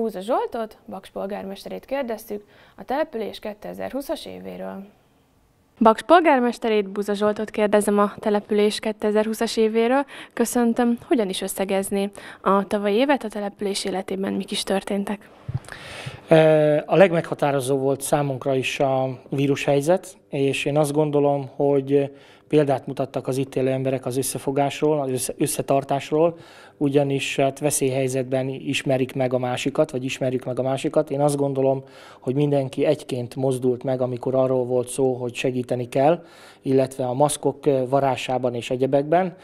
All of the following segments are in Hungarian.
Búza Zsoltot, Baks polgármesterét kérdeztük a település 2020-as évéről. Baks polgármesterét, Búza Zsoltot kérdezem a település 2020-as évéről. Köszöntöm, hogyan is összegezné a tavalyi évet, a település életében mik is történtek? A legmeghatározó volt számunkra is a vírushelyzet, és én azt gondolom, hogy példát mutattak az itt élő emberek az összefogásról, az összetartásról, ugyanis hát veszélyhelyzetben ismerik meg a másikat, vagy ismerjük meg a másikat. Én azt gondolom, hogy mindenki egyként mozdult meg, amikor arról volt szó, hogy segíteni kell, illetve a maszkok varásában és egyebekben.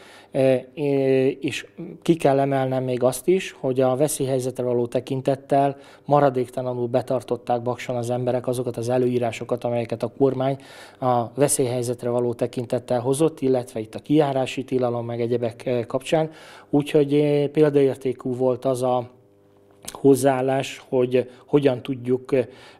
És ki kell emelnem még azt is, hogy a veszélyhelyzetre való tekintettel maradéktalanul betartották Bakson az emberek azokat az előírásokat, amelyeket a kormány a veszélyhelyzetre való tekintettel hozott, illetve itt a kijárási tilalom meg egyebek kapcsán. Úgyhogy példaértékű volt az a hozzáállás, hogy hogyan tudjuk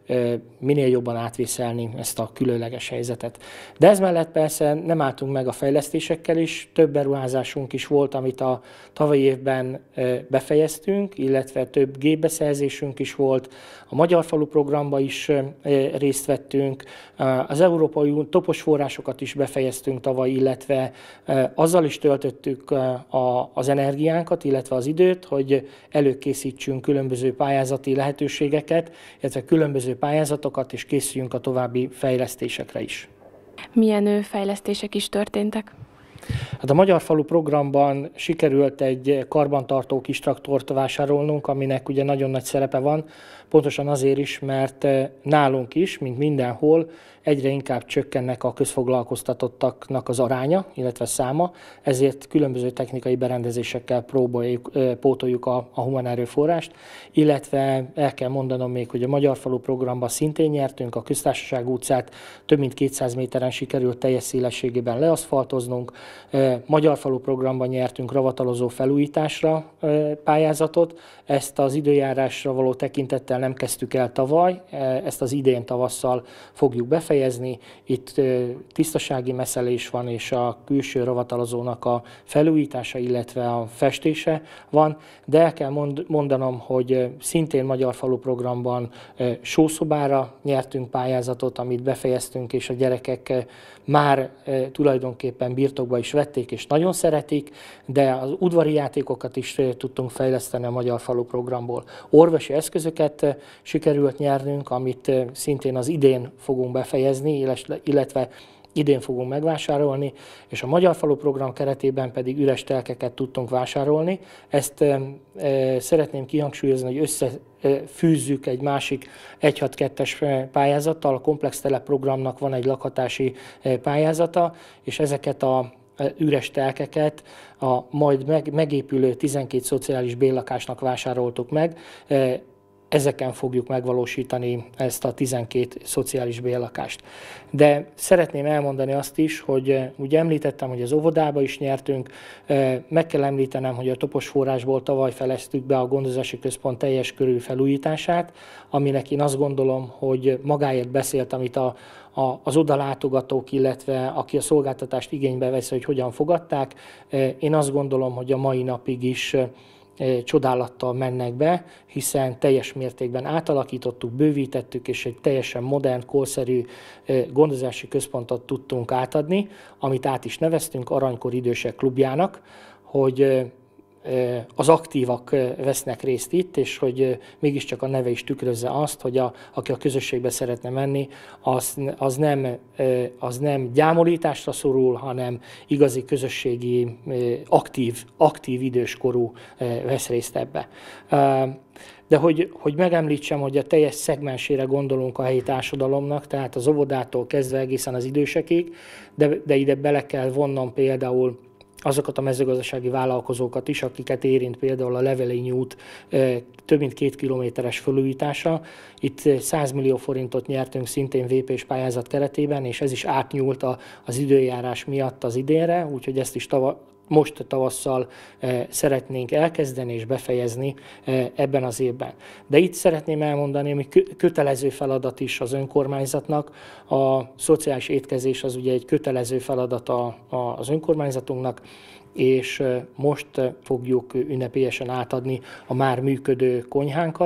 minél jobban átvészelni ezt a különleges helyzetet. De ez mellett persze nem álltunk meg a fejlesztésekkel is, több beruházásunk is volt, amit a tavalyi évben befejeztünk, illetve több gépbeszerzésünk is volt, a Magyar Falu programban is részt vettünk, az Európai Topos forrásokat is befejeztünk tavaly, illetve azzal is töltöttük az energiánkat, illetve az időt, hogy előkészítsünk különböző pályázati lehetőségeket, illetve különböző pályázatokat, és készüljünk a további fejlesztésekre is. Milyen fejlesztések is történtek? Hát a Magyar Falu programban sikerült egy karbantartó kis traktort vásárolnunk, aminek ugye nagyon nagy szerepe van, pontosan azért is, mert nálunk is, mint mindenhol, egyre inkább csökkennek a közfoglalkoztatottaknak az aránya, illetve száma, ezért különböző technikai berendezésekkel pótoljuk a humánerőforrást, illetve el kell mondanom még, hogy a Magyar Falu programban szintén nyertünk, a Köztársaság utcát több mint 200 méteren sikerült teljes szélességében leaszfaltoznunk, Magyar Falu programban nyertünk ravatalozó felújításra pályázatot, ezt az időjárásra való tekintettel nem kezdtük el tavaly, ezt az idén tavasszal fogjuk befejezni. Itt tisztasági messzelés van, és a külső ravatalozónak a felújítása, illetve a festése van, de el kell mondanom, hogy szintén Magyar Falu programban sószobára nyertünk pályázatot, amit befejeztünk, és a gyerekek már tulajdonképpen birtokba is vették, és nagyon szeretik, de az udvari játékokat is tudtunk fejleszteni a Magyar Falu programból. Orvosi eszközöket sikerült nyernünk, amit szintén az idén fogunk befejezni, illetve idén fogunk megvásárolni, és a Magyar Falu program keretében pedig üres telkeket tudtunk vásárolni. Ezt szeretném kihangsúlyozni, hogy összefűzzük egy másik 162-es pályázattal. A Komplex Telep programnak van egy lakhatási pályázata, és ezeket a üres telkeket a majd megépülő 12 szociális bérlakásnak vásároltuk meg. Ezeken fogjuk megvalósítani ezt a 12 szociális bérlakást. De szeretném elmondani azt is, hogy ugye említettem, hogy az óvodába is nyertünk, meg kell említenem, hogy a Topos forrásból tavaly fejeztük be a gondozási központ teljes körű felújítását, aminek én azt gondolom, hogy magáért beszélt, amit az odalátogatók, illetve aki a szolgáltatást igénybe veszi, hogy hogyan fogadták. Én azt gondolom, hogy a mai napig is csodálattal mennek be, hiszen teljes mértékben átalakítottuk, bővítettük, és egy teljesen modern, korszerű gondozási központot tudtunk átadni, amit át is neveztünk Aranykor Idősek Klubjának, hogy az aktívak vesznek részt itt, és hogy mégiscsak a neve is tükrözze azt, hogy aki a közösségbe szeretne menni, az nem gyámolításra szorul, hanem igazi közösségi, aktív időskorú vesz részt ebbe. De hogy megemlítsem, hogy a teljes szegmensére gondolunk a helyi társadalomnak, tehát az óvodától kezdve egészen az idősekig, de ide bele kell vonnom például azokat a mezőgazdasági vállalkozókat is, akiket érint például a Levelényi út több mint 2 kilométeres felújítása. Itt 100 millió forintot nyertünk szintén VP-s pályázat keretében, és ez is átnyúlt az időjárás miatt az idénre, úgyhogy ezt is most tavasszal szeretnénk elkezdeni és befejezni ebben az évben. De itt szeretném elmondani, hogy kötelező feladat is az önkormányzatnak. A szociális étkezés az ugye egy kötelező feladata az önkormányzatunknak, és most fogjuk ünnepélyesen átadni a már működő konyhánkat,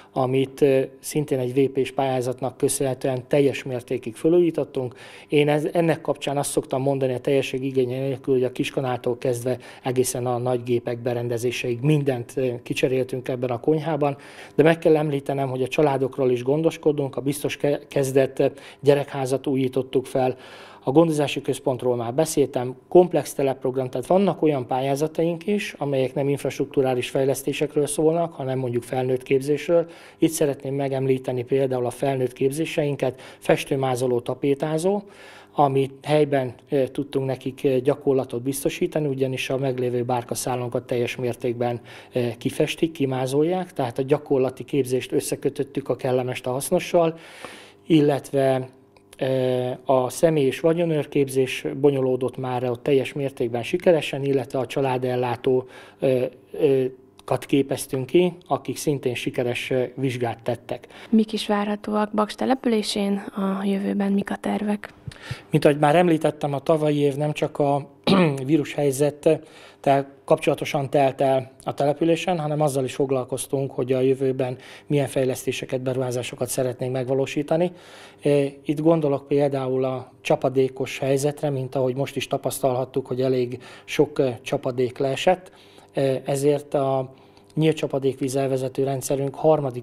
amit szintén egy VP-s pályázatnak köszönhetően teljes mértékig felújítottunk. Én ennek kapcsán azt szoktam mondani a teljesség igénye nélkül, hogy a kiskanáltól kezdve egészen a nagy gépek berendezéseig mindent kicseréltünk ebben a konyhában, de meg kell említenem, hogy a családokról is gondoskodunk, a biztos kezdet gyerekházat újítottuk fel, a gondozási központról már beszéltem, komplex telepprogram, tehát vannak olyan pályázataink is, amelyek nem infrastrukturális fejlesztésekről szólnak, hanem mondjuk felnőtt képzésről. Itt szeretném megemlíteni például a felnőtt képzéseinket, festőmázoló, tapétázó, amit helyben tudtunk nekik gyakorlatot biztosítani, ugyanis a meglévő bárkaszálonkat teljes mértékben kifestik, kimázolják, tehát a gyakorlati képzést összekötöttük a kellemest a hasznossal, illetve a személy- és vagyonőrképzés bonyolódott már ott teljes mértékben sikeresen, illetve a családellátókat képeztünk ki, akik szintén sikeres vizsgát tettek. Mik is várhatóak Baks településén, a jövőben mik a tervek? Mint ahogy már említettem, a tavalyi év nem csak a vírushelyzettel kapcsolatosan telt el a településen, hanem azzal is foglalkoztunk, hogy a jövőben milyen fejlesztéseket, beruházásokat szeretnénk megvalósítani. Itt gondolok például a csapadékos helyzetre, mint ahogy most is tapasztalhattuk, hogy elég sok csapadék leesett, ezért a nyílt csapadékvíz elvezető rendszerünk harmadik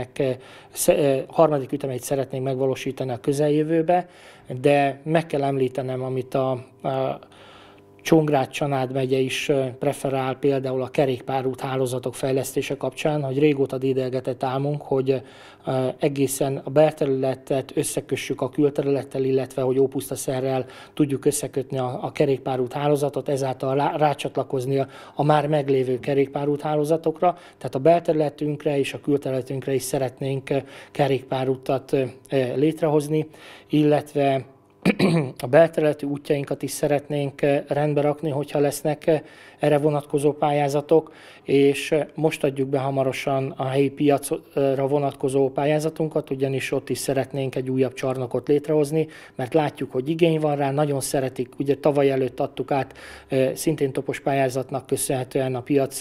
ütemét szeretnénk megvalósítani a közeljövőbe, de meg kell említenem, amit a Csongrád-Csanád megye is preferál például a kerékpárút hálózatok fejlesztése kapcsán, hogy régóta dédelgetett álmunk, hogy egészen a belterületet összekössük a külterülettel, illetve hogy ópusztaszerrel tudjuk összekötni a kerékpárút hálózatot, ezáltal rácsatlakozni a már meglévő kerékpárút hálózatokra. Tehát a belterületünkre és a külterületünkre is szeretnénk kerékpárutat létrehozni, illetve a belterületi útjainkat is szeretnénk rendbe rakni, hogyha lesznek erre vonatkozó pályázatok, és most adjuk be hamarosan a helyi piacra vonatkozó pályázatunkat, ugyanis ott is szeretnénk egy újabb csarnokot létrehozni, mert látjuk, hogy igény van rá, nagyon szeretik, ugye tavaly előtt adtuk át szintén topos pályázatnak köszönhetően a piac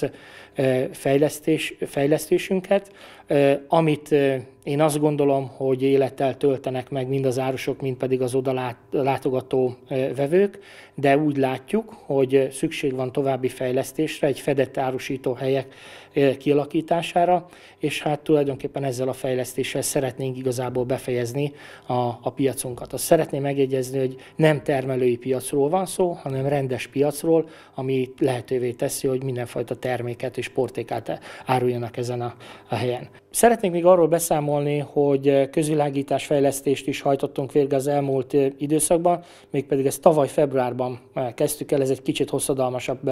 fejlesztésünket, amit én azt gondolom, hogy élettel töltenek meg mind az árusok, mind pedig az oda látogató vevők, de úgy látjuk, hogy szükség van további fejlesztésre, egy fedett árusító helyek kialakítására, és hát tulajdonképpen ezzel a fejlesztéssel szeretnénk igazából befejezni a piacunkat. Azt szeretném megjegyezni, hogy nem termelői piacról van szó, hanem rendes piacról, ami lehetővé teszi, hogy mindenfajta terméket és portékát áruljanak ezen a helyen. Szeretnék még arról beszámolni, hogy közvilágításfejlesztést is hajtottunk végre az elmúlt időszakban, mégpedig ezt tavaly februárban kezdtük el, ez egy kicsit hosszadalmasabb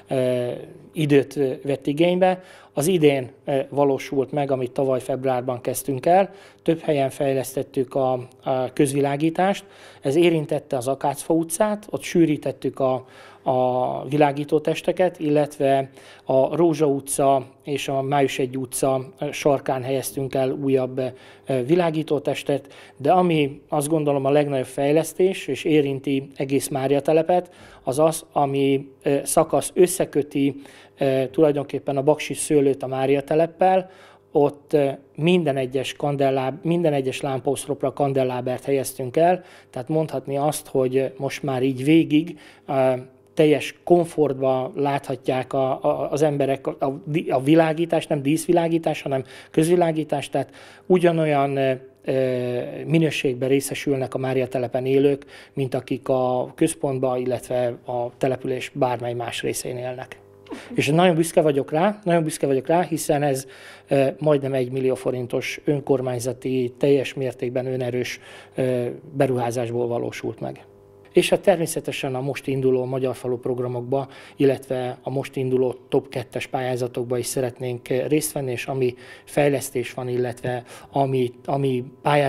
időt vett igénybe. Az idén valósult meg, amit tavaly februárban kezdtünk el. Több helyen fejlesztettük a közvilágítást. Ez érintette az Akácfa utcát, ott sűrítettük a világítótesteket, illetve a Rózsa utca és a Május 1 utca sarkán helyeztünk el újabb világítótestet, de ami azt gondolom a legnagyobb fejlesztés, és érinti egész Máriatelepet, az az, ami szakasz összeköti tulajdonképpen a Baksi szőlőt a Máriateleppel, ott minden egyes lámpaoszlopra kandellábert helyeztünk el, tehát mondhatni azt, hogy most már így végig teljes komfortban láthatják az emberek a világítást, nem díszvilágítás, hanem közvilágítás, tehát ugyanolyan minőségben részesülnek a Máriatelepen élők, mint akik a központban, illetve a település bármely más részén élnek. És nagyon büszke vagyok rá, hiszen ez majdnem 1 millió forintos önkormányzati, teljes mértékben önerős beruházásból valósult meg. És hát természetesen a most induló Magyar Falu programokba, illetve a most induló top 2-es pályázatokba is szeretnénk részt venni, és ami fejlesztés van, illetve ami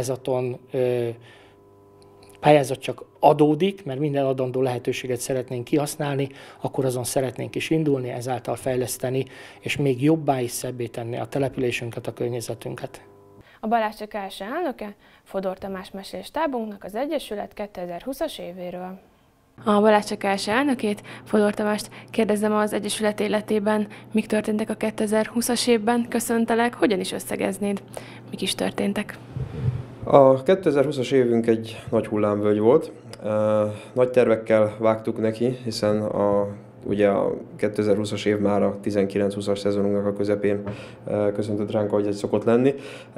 pályázat csak adódik, mert minden adandó lehetőséget szeretnénk kihasználni, akkor azon szeretnénk is indulni, ezáltal fejleszteni, és még jobbá és szebbé tenni a településünket, a környezetünket. A Balázs KS elnöke, Fodor Tamás mesél stábunknak az Egyesület 2020-as évéről. A Balázs CKS elnökét, Fodor Tamást kérdezem az Egyesület életében, mik történtek a 2020-as évben. Köszöntelek, hogyan is összegeznéd? Mik is történtek? A 2020-as évünk egy nagy hullámvölgy volt. Nagy tervekkel vágtuk neki, hiszen ugye a 2020-as év már a 19-20-as szezonunknak a közepén köszöntött ránk, ahogy ez szokott lenni.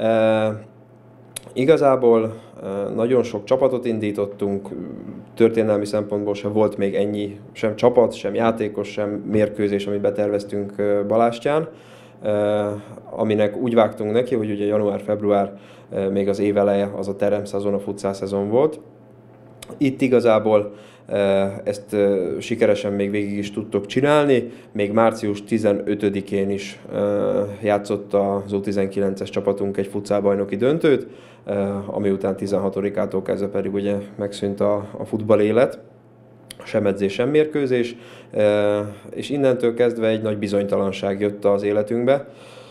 Igazából nagyon sok csapatot indítottunk, történelmi szempontból sem volt még ennyi, sem csapat, sem játékos, sem mérkőzés, amit beterveztünk Balástyán, aminek úgy vágtunk neki, hogy ugye január-február még az év eleje, az a teremszezon, a futszál szezon volt. Itt igazából ezt sikeresen még végig is tudtok csinálni. Még március 15-én is játszott az U19-es csapatunk egy futszálbajnoki döntőt, ami után 16-ától kezdve pedig ugye megszűnt a futball élet, sem edzés, sem mérkőzés, és innentől kezdve egy nagy bizonytalanság jött az életünkbe,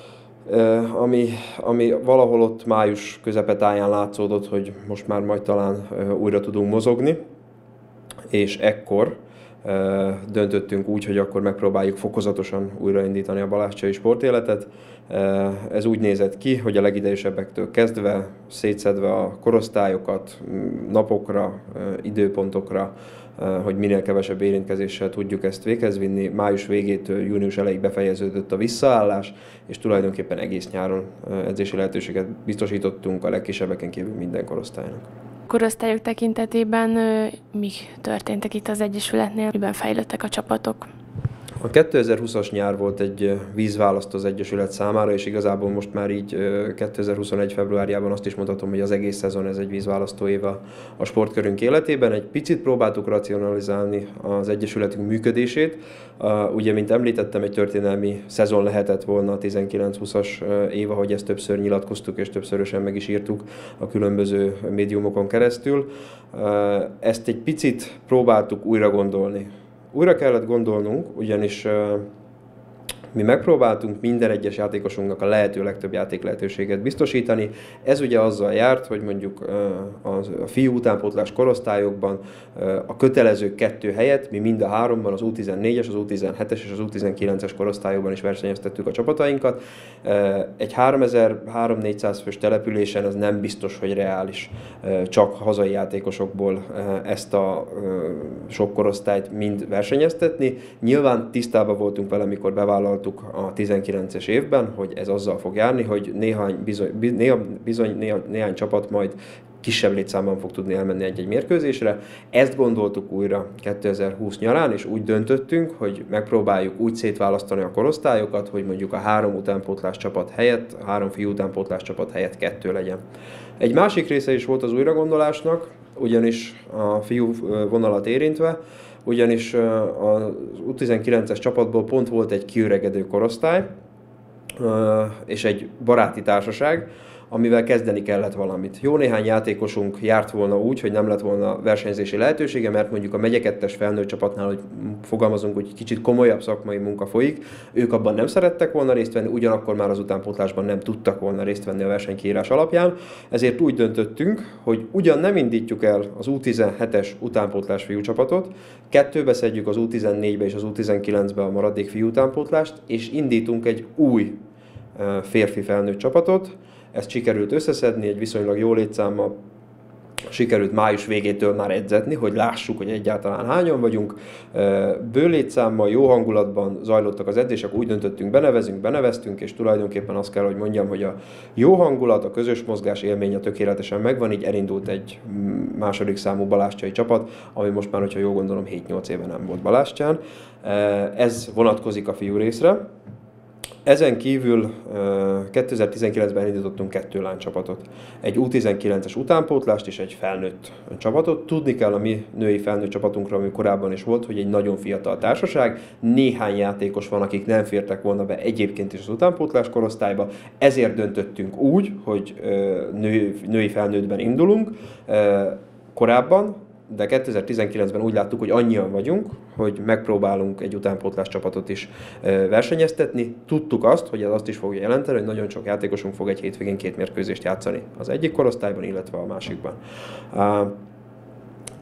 ami valahol ott május közepetáján látszódott, hogy most már majd talán újra tudunk mozogni, és ekkor döntöttünk úgy, hogy akkor megpróbáljuk fokozatosan újraindítani a balázscsai sportéletet. Ez úgy nézett ki, hogy a legidejűsebbektől kezdve, szétszedve a korosztályokat napokra, időpontokra, hogy minél kevesebb érintkezéssel tudjuk ezt véghez vinni. Május végétől június elejéig befejeződött a visszaállás, és tulajdonképpen egész nyáron edzési lehetőséget biztosítottunk a legkisebbeken kívül minden korosztálynak. Korosztályok tekintetében mik történtek itt az Egyesületnél, miben fejlődtek a csapatok? A 2020-as nyár volt egy vízválasztó az Egyesület számára, és igazából most már így 2021. februárjában azt is mondhatom, hogy az egész szezon ez egy vízválasztó év a sportkörünk életében. Egy picit próbáltuk racionalizálni az Egyesületünk működését. Ugye, mint említettem, egy történelmi szezon lehetett volna a 19-20-as év, ahogy ezt többször nyilatkoztuk, és többszörösen meg is írtuk a különböző médiumokon keresztül. Ezt egy picit próbáltuk újra gondolni. Újra kellett gondolnunk, ugyanis mi megpróbáltunk minden egyes játékosunknak a lehető legtöbb játék lehetőséget biztosítani. Ez ugye azzal járt, hogy mondjuk a fiú utánpótlás korosztályokban a kötelező 2 helyett mi mind a 3-ban, az U14-es, az U17-es és az U19-es korosztályokban is versenyeztettük a csapatainkat. Egy 3000-3400 fős településen ez nem biztos, hogy reális csak hazai játékosokból ezt a sok korosztályt mind versenyeztetni. Nyilván tisztában voltunk vele, mikor bevállaltuk a 19-es évben, hogy ez azzal fog járni, hogy néhány csapat majd kisebb létszámban fog tudni elmenni egy-egy mérkőzésre. Ezt gondoltuk újra 2020 nyarán, és úgy döntöttünk, hogy megpróbáljuk úgy szétválasztani a korosztályokat, hogy mondjuk a 3 utánpótlás csapat helyett, a 3 fiú utánpótlás csapat helyett 2 legyen. Egy másik része is volt az újragondolásnak, ugyanis a fiú vonalat érintve, ugyanis az U19-es csapatból pont volt egy kiöregedő korosztály, és egy baráti társaság, amivel kezdeni kellett valamit. Jó néhány játékosunk járt volna úgy, hogy nem lett volna versenyzési lehetősége, mert mondjuk a megye 2-es felnőtt csapatnál, hogy fogalmazunk, hogy kicsit komolyabb szakmai munka folyik, ők abban nem szerettek volna részt venni, ugyanakkor már az utánpótlásban nem tudtak volna részt venni a versenykiírás alapján, ezért úgy döntöttünk, hogy ugyan nem indítjuk el az U17-es utánpótlás fiúcsapatot, 2-be szedjük az U14-be és az U19-be a maradék fiú utánpótlást, és indítunk egy új férfi felnőtt csapatot. Ezt sikerült összeszedni, egy viszonylag jó létszámmal sikerült május végétől már edzetni, hogy lássuk, hogy egyáltalán hányan vagyunk. Bő létszámmal, jó hangulatban zajlottak az edzések, úgy döntöttünk, beneveztünk, és tulajdonképpen azt kell, hogy mondjam, hogy a jó hangulat, a közös mozgás élménye tökéletesen megvan, így elindult egy második számú balástyai csapat, ami most már, hogyha jól gondolom, 7-8 éve nem volt Balástyán. Ez vonatkozik a fiú részre. Ezen kívül 2019-ben indítottunk 2 lánycsapatot. Egy U19-es utánpótlást és egy felnőtt csapatot. Tudni kell a mi női felnőtt csapatunkra, ami korábban is volt, hogy egy nagyon fiatal társaság. Néhány játékos van, akik nem fértek volna be egyébként is az utánpótlás korosztályba. Ezért döntöttünk úgy, hogy női felnőttben indulunk korábban, de 2019-ben úgy láttuk, hogy annyian vagyunk, hogy megpróbálunk egy utánpótlás csapatot is versenyeztetni. Tudtuk azt, hogy ez azt is fogja jelenteni, hogy nagyon sok játékosunk fog egy hétvégén 2 mérkőzést játszani az egyik korosztályban, illetve a másikban.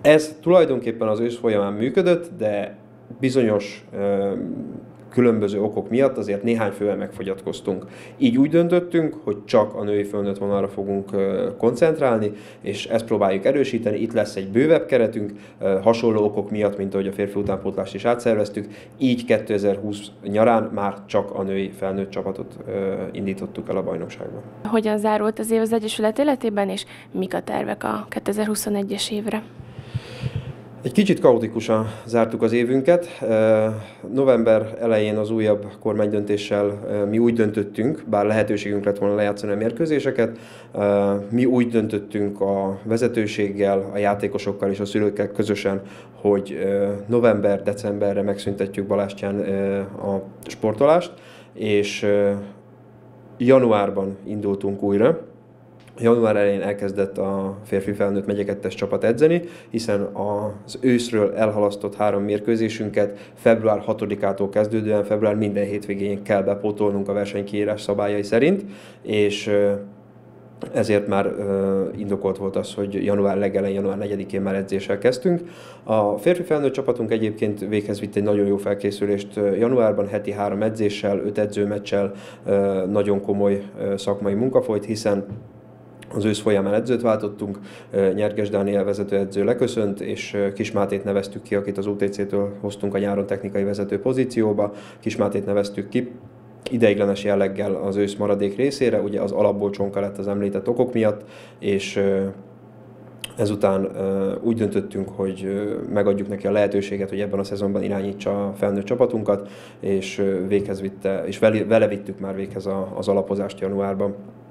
Ez tulajdonképpen az ősz folyamán működött, de bizonyos különböző okok miatt azért néhány fővel megfogyatkoztunk. Így úgy döntöttünk, hogy csak a női felnőtt vonalra fogunk koncentrálni, és ezt próbáljuk erősíteni. Itt lesz egy bővebb keretünk, hasonló okok miatt, mint ahogy a férfi utánpótlást is átszerveztük. Így 2020 nyarán már csak a női felnőtt csapatot indítottuk el a bajnokságban. Hogyan zárult az év az Egyesület életében, és mik a tervek a 2021-es évre? Egy kicsit kaotikusan zártuk az évünket. November elején az újabb kormánydöntéssel mi úgy döntöttünk, bár lehetőségünk lett volna lejátszani a mérkőzéseket, mi úgy döntöttünk a vezetőséggel, a játékosokkal és a szülőkkel közösen, hogy november-decemberre megszüntetjük Balástyán a sportolást, és januárban indultunk újra. Január elején elkezdett a férfi felnőtt megye 2-es csapat edzeni, hiszen az őszről elhalasztott 3 mérkőzésünket február 6-ától kezdődően február minden hétvégén kell bepótolnunk a versenykiírás szabályai szerint, és ezért már indokolt volt az, hogy január legelején, január 4-én már edzéssel kezdtünk. A férfi felnőtt csapatunk egyébként véghez vitt egy nagyon jó felkészülést januárban, heti 3 edzéssel, 5 edzőmeccsel, nagyon komoly szakmai munka folyt, hiszen az ősz folyamán edzőt váltottunk, Nyerges Dániel vezetőedző leköszönt, és Kis Mátét neveztük ki, akit az UTC-től hoztunk a nyáron technikai vezető pozícióba. Kis Mátét neveztük ki ideiglenes jelleggel az ősz maradék részére, ugye az alapból csonka lett az említett okok miatt, és ezután úgy döntöttünk, hogy megadjuk neki a lehetőséget, hogy ebben a szezonban irányítsa a felnőtt csapatunkat, és véghez vitte, és vele vittük már véghez az alapozást januárban.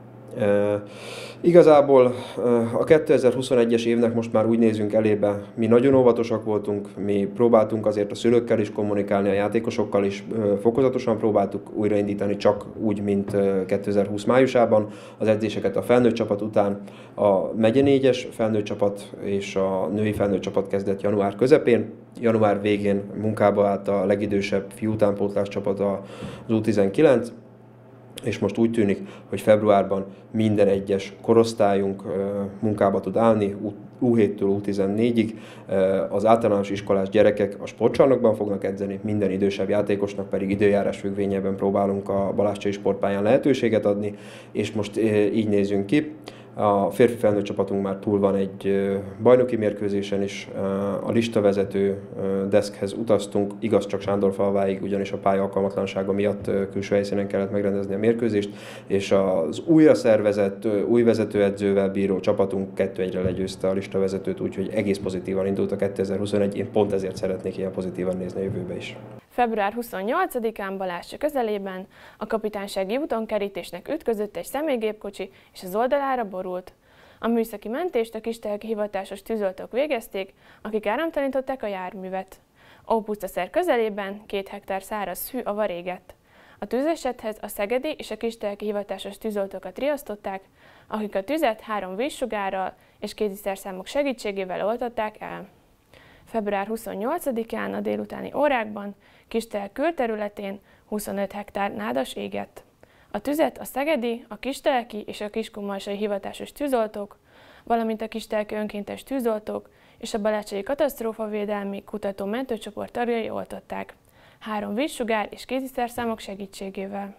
Igazából a 2021-es évnek most már úgy nézünk elébe, mi nagyon óvatosak voltunk, mi próbáltunk azért a szülőkkel is kommunikálni, a játékosokkal is fokozatosan próbáltuk újraindítani, csak úgy, mint 2020 májusában. Az edzéseket a felnőtt csapat után a megye 4-es felnőtt csapat és a női felnőtt csapat kezdett január közepén. Január végén munkába állt a legidősebb fiú utánpótlás csapat, az U19, és most úgy tűnik, hogy februárban minden egyes korosztályunk munkába tud állni, U7-től U14-ig. Az általános iskolás gyerekek a sportcsarnokban fognak edzeni, minden idősebb játékosnak pedig időjárás függvényében próbálunk a balástyai sportpályán lehetőséget adni, és most így nézünk ki. A férfi felnőtt csapatunk már túl van egy bajnoki mérkőzésen is, a listavezető deszkhez utaztunk, igaz csak Sándorfalváig, ugyanis a pálya alkalmatlansága miatt külső helyszínen kellett megrendezni a mérkőzést, és az újra szervezett, új vezetőedzővel bíró csapatunk 2-1-re legyőzte a listavezetőt, úgyhogy egész pozitívan indult a 2021, én pont ezért szeretnék ilyen pozitívan nézni a jövőbe is. Február 28-án Balástya közelében a Kapitánysági úton kerítésnek ütközött egy személygépkocsi, és az oldalára borult. A műszaki mentést a kisteleki hivatásos tűzoltók végezték, akik áramtalanították a járművet. Ópusztaszer közelében 2 hektár száraz hű ava régett. A tűzesethez a szegedi és a kisteleki hivatásos tűzoltókat riasztották, akik a tüzet 3 vízsugárral és kéziszerszámok segítségével oltották el. Február 28-án a délutáni órákban Kistelek külterületén 25 hektár nádas égett. A tüzet a szegedi, a kisteleki és a kiskunmalsai hivatásos tűzoltók, valamint a kisteleki önkéntes tűzoltók és a baláccsai katasztrófavédelmi kutató mentőcsoport tagjai oltották, 3 vízsugár és kéziszerszámok segítségével.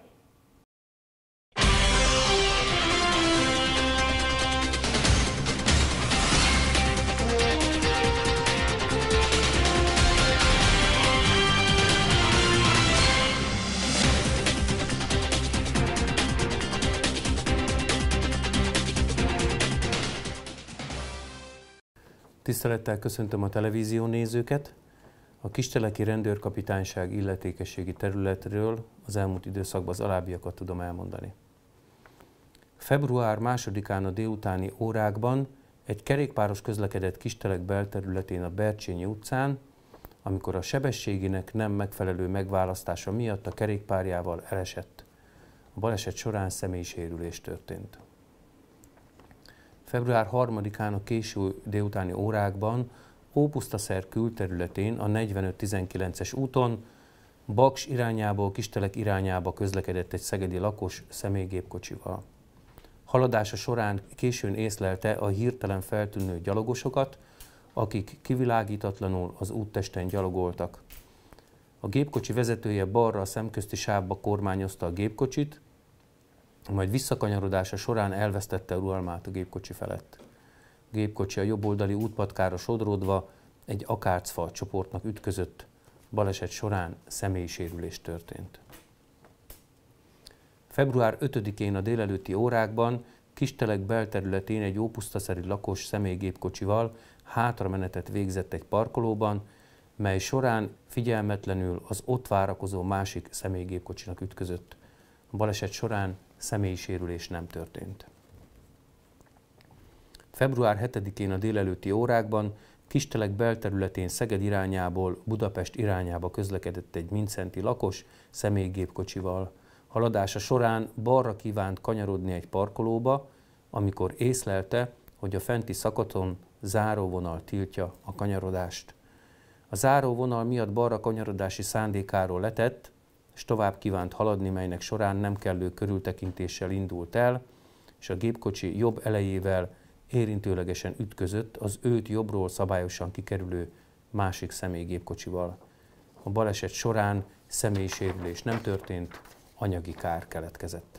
Tisztelettel köszöntöm a televízió nézőket. A Kisteleki Rendőrkapitányság illetékességi területről az elmúlt időszakban az alábbiakat tudom elmondani. Február 2-án a délutáni órákban egy kerékpáros közlekedett Kistelek belterületén a Bercsényi utcán, amikor a sebességének nem megfelelő megválasztása miatt a kerékpárjával elesett. A baleset során személysérülés történt. Február 3-án a késő délutáni órákban Ópusztaszer külterületén a 45-19-es úton Baks irányából Kistelek irányába közlekedett egy szegedi lakos személygépkocsival. Haladása során későn észlelte a hirtelen feltűnő gyalogosokat, akik kivilágítatlanul az úttesten gyalogoltak. A gépkocsi vezetője balra a szemközti sávba kormányozta a gépkocsit, majd visszakanyarodása során elvesztette uralmát a gépkocsi felett. A gépkocsi a jobboldali útpatkára sodródva egy akácfa csoportnak ütközött, baleset során személyi sérülés történt. Február 5-én a délelőtti órákban Kistelek belterületén egy ópusztaszeri lakos személygépkocsival hátramenetet végzett egy parkolóban, mely során figyelmetlenül az ott várakozó másik személygépkocsinak ütközött. A baleset során személyi sérülés nem történt. Február 7-én a délelőtti órákban Kistelek belterületén Szeged irányából Budapest irányába közlekedett egy mindszenti lakos személygépkocsival. Haladása során balra kívánt kanyarodni egy parkolóba, amikor észlelte, hogy a fenti szakaszon záróvonal tiltja a kanyarodást. A záróvonal miatt balra kanyarodási szándékáról letett, és tovább kívánt haladni, melynek során nem kellő körültekintéssel indult el, és a gépkocsi jobb elejével érintőlegesen ütközött az őt jobbról szabályosan kikerülő másik személygépkocsival. A baleset során személyi sérülés nem történt, anyagi kár keletkezett.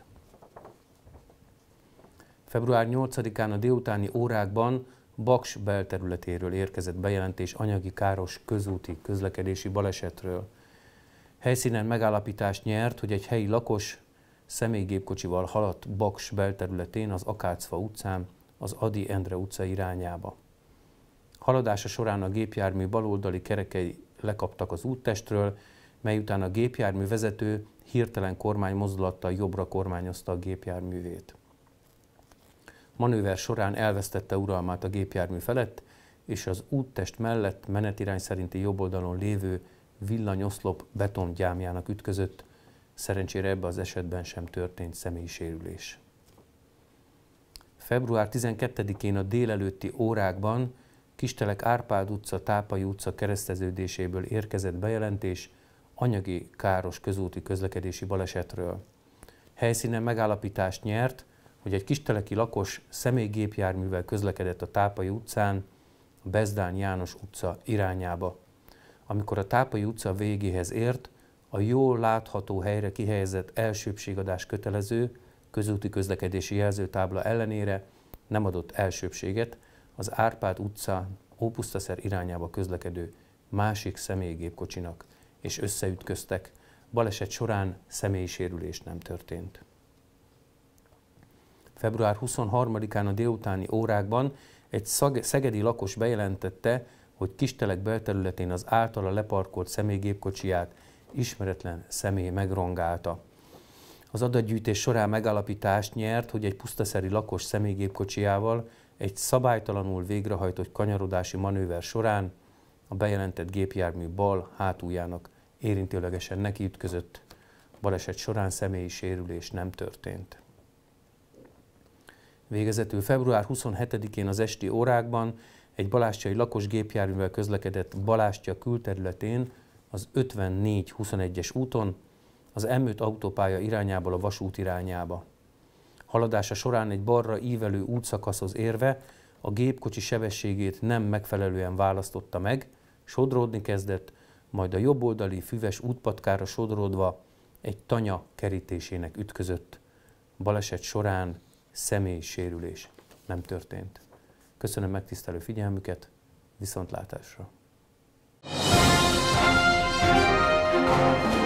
Február 8-án a délutáni órákban Baks belterületéről érkezett bejelentés anyagi káros közúti közlekedési balesetről. Helyszínen megállapítást nyert, hogy egy helyi lakos személygépkocsival haladt Baks belterületén az Akácfa utcán az Ady Endre utca irányába. Haladása során a gépjármű baloldali kerekei lekaptak az úttestről, mely után a gépjármű vezető hirtelen kormánymozdulattal jobbra kormányozta a gépjárművét. Manőver során elvesztette uralmát a gépjármű felett, és az úttest mellett menetirány szerinti jobb oldalon lévő villanyoszlop betongyámjának ütközött, szerencsére ebben az esetben sem történt személyi sérülés. Február 12-én a délelőtti órákban Kistelek Árpád utca, Tápai utca kereszteződéséből érkezett bejelentés anyagi káros közúti közlekedési balesetről. Helyszínen megállapítást nyert, hogy egy kisteleki lakos személygépjárművel közlekedett a Tápai utcán a Bezdán János utca irányába. Amikor a Tápai utca végéhez ért, a jól látható helyre kihelyezett elsőbbségadás kötelező közúti közlekedési jelzőtábla ellenére nem adott elsőbbséget az Árpád utcán Ópusztaszer irányába közlekedő másik személygépkocsinak, és összeütköztek. Baleset során személyi sérülés nem történt. Február 23-án a délutáni órákban egy szegedi lakos bejelentette, hogy Kistelek belterületén az általa leparkolt személygépkocsiját ismeretlen személy megrongálta. Az adatgyűjtés során megállapítást nyert, hogy egy pusztaszeri lakos személygépkocsijával egy szabálytalanul végrehajtott kanyarodási manőver során a bejelentett gépjármű bal hátuljának érintőlegesen nekiütközött. Baleset során személyi sérülés nem történt. Végezetül február 27-én az esti órákban egy balástyai lakos gépjárművel közlekedett Balástya külterületén az 54-21-es úton az M5 autópálya irányából a vasút irányába. Haladása során egy balra ívelő útszakaszhoz érve a gépkocsi sebességét nem megfelelően választotta meg, sodródni kezdett, majd a jobboldali füves útpatkára sodródva egy tanya kerítésének ütközött. Baleset során személyi sérülés nem történt. Köszönöm megtisztelő figyelmüket, viszontlátásra!